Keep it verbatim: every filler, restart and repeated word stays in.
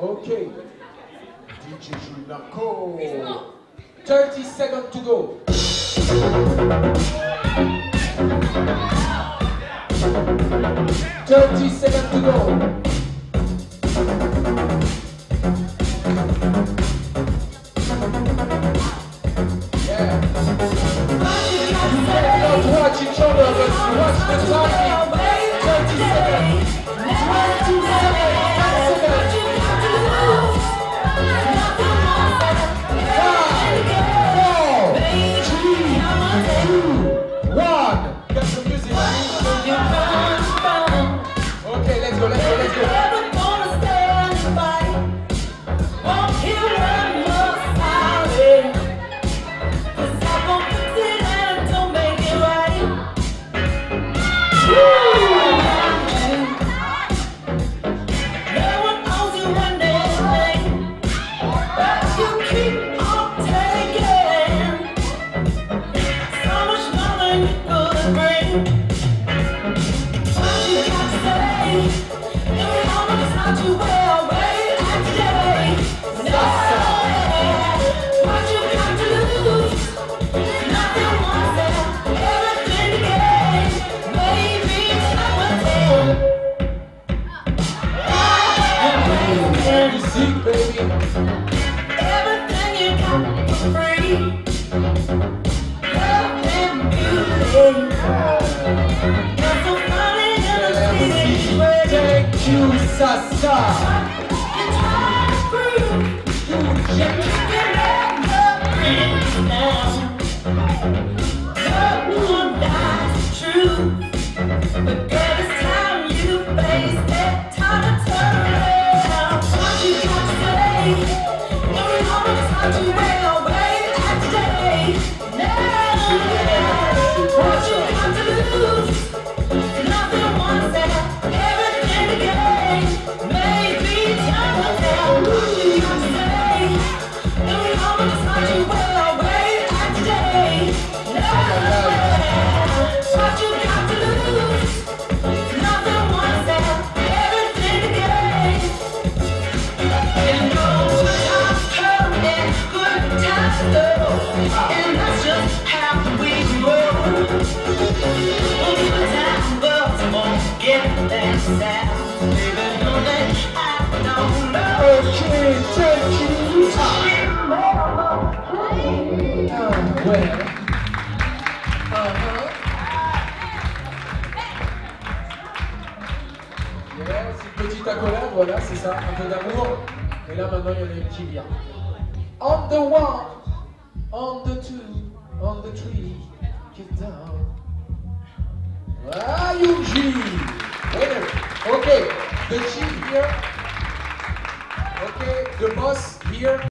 Okay. D J Junako. thirty seconds to go. thirty seconds to go. Yeah. You might not watch each other, but watch the timing. thirty seconds. twenty seconds. ten seconds. five, four, three, two, one. Got some music. Okay, let's go, let's go, let's go. Thank you, Sasa. Petite accolade, voilà, c'est ça, un peu d'amour. Et là maintenant il y en a une qui vient. On the one, on the two, on the three, get down. Ah, Yoon, winner. Okay, the chief here. Okay, the boss here.